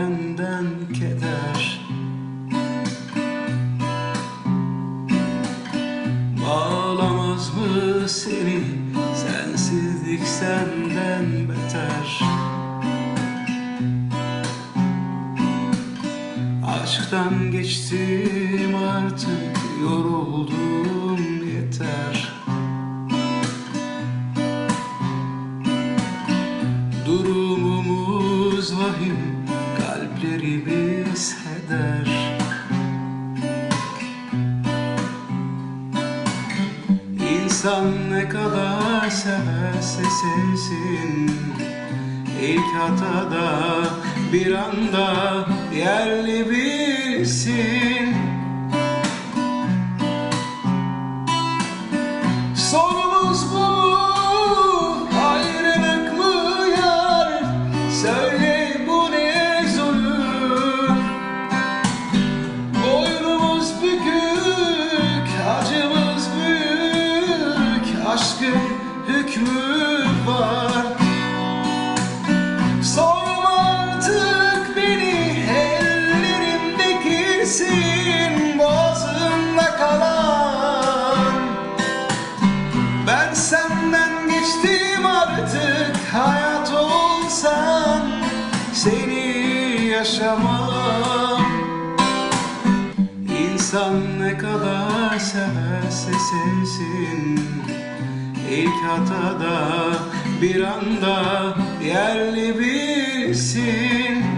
benden keder. Bağlamaz mı seni sensizlik senden beter? Aşktan geçtim artık, yoruldum yeter. Durumumuz vahim, kalplerimiz heder. İnsan ne kadar severse sevsin, İlk hatada bir anda yerli bilsin. Sorumuz bu mu? Ayrılık mı yar? Söyle bu ne zulüm? Boynumuz bükük, acımız büyük, aşkın hükmü var. Sorma artık beni, ellerimdekisin boğazımda kalan. Ben senden geçtim artık, hayat olsan seni yaşamam. İnsan ne kadar severse sevsin, İlk hatada bir anda yerli bilsin.